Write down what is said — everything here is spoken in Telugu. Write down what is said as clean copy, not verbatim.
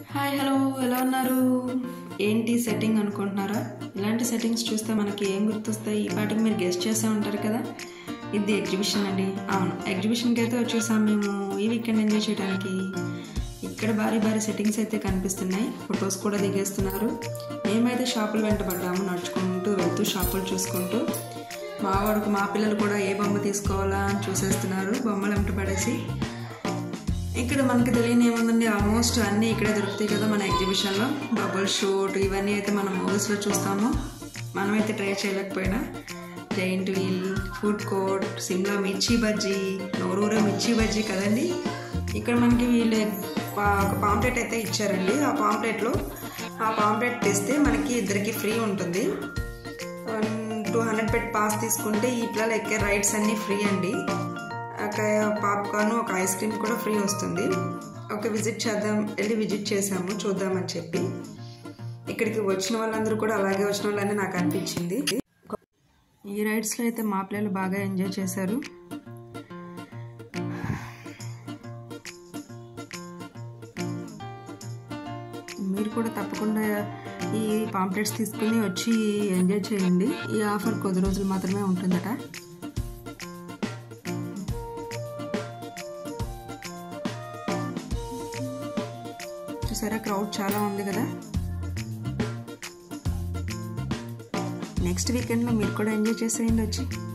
హాయ్ హలో ఎలా ఉన్నారు? ఏంటి సెట్టింగ్ అనుకుంటున్నారా? ఇలాంటి సెట్టింగ్స్ చూస్తే మనకి ఏం గుర్తొస్తాయి? ఈ పాటికి మీరు గెస్ట్ చేస్తూ ఉంటారు కదా. ఇది ఎగ్జిబిషన్ అండి. అవును, ఎగ్జిబిషన్కి అయితే వచ్చేసాం మేము ఈ వీకెండ్ ఎంజాయ్ చేయడానికి. ఇక్కడ భారీ భారీ సెట్టింగ్స్ అయితే కనిపిస్తున్నాయి, ఫొటోస్ కూడా దిగేస్తున్నారు. మేమైతే షాపులు వెంటబడ్డాము, నడుచుకుంటూ వెళ్తూ షాపులు చూసుకుంటూ. మా పిల్లలు కూడా ఏ బొమ్మ తీసుకోవాలా అని చూసేస్తున్నారు, బొమ్మలు వెంట పడేసి. ఇక్కడ మనకి తెలియని ఏముందండి, ఆల్మోస్ట్ అన్నీ ఇక్కడే దొరుకుతాయి కదా మన ఎగ్జిబిషన్లో. బబుల్ షూట్ ఇవన్నీ అయితే మనం మూవీస్లో చూస్తాము, మనమైతే ట్రై చేయలేకపోయినా. జైంట్ వీల్, ఫుడ్ కోర్ట్, సిమ్లా మిర్చి బజ్జీ, నోరూర మిర్చి బజ్జీ కదండి. ఇక్కడ మనకి వీళ్ళు ఒక పాంప్లెట్ అయితే ఇచ్చారండి. ఆ పాంప్లెట్ తెస్తే మనకి ఇద్దరికి ఫ్రీ ఉంటుంది. 200 పెట్టి పాస్ తీసుకుంటే ఈ పిల్లలు ఎక్కే రైడ్స్ అన్నీ ఫ్రీ అండి. పాప్కార్న్, ఒక ఐస్ క్రీమ్ కూడా ఫ్రీ వస్తుంది. వెళ్ళి విజిట్ చేసాము చూద్దామని చెప్పి. ఇక్కడికి వచ్చిన వాళ్ళందరూ కూడా అలాగే వచ్చిన వాళ్ళని నాకు అనిపించింది. ఈ రైడ్స్లో అయితే మా పిల్లలు బాగా ఎంజాయ్ చేశారు. మీరు కూడా తప్పకుండా ఈ పాంప్లెట్స్ తీసుకుని వచ్చి ఎంజాయ్ చేయండి. ఈ ఆఫర్ కొద్ది రోజులు మాత్రమే ఉంటుందట. చూసారా, క్రౌడ్ చాలా ఉంది కదా. నెక్స్ట్ వీకెండ్లో మీరు కూడా ఎంజాయ్ చేసేయండి వచ్చి.